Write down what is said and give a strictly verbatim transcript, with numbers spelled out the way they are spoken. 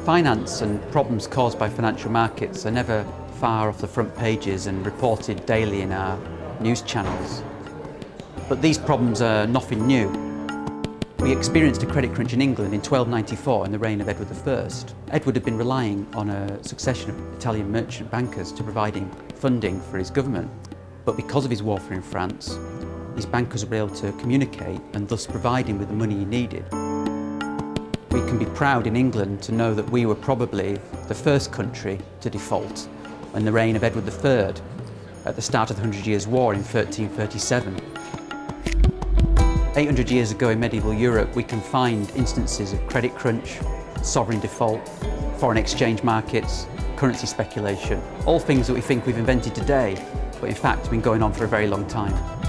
Finance and problems caused by financial markets are never far off the front pages and reported daily in our news channels. But these problems are nothing new. We experienced a credit crunch in England in twelve ninety-four in the reign of Edward the First. Edward had been relying on a succession of Italian merchant bankers to provide him funding for his government. But because of his warfare in France, these bankers were able to communicate and thus provide him with the money he needed. We can be proud in England to know that we were probably the first country to default in the reign of Edward the Third at the start of the Hundred Years' War in thirteen thirty-seven. eight hundred years ago in medieval Europe, we can find instances of credit crunch, sovereign default, foreign exchange markets, currency speculation, all things that we think we've invented today, but in fact have been going on for a very long time.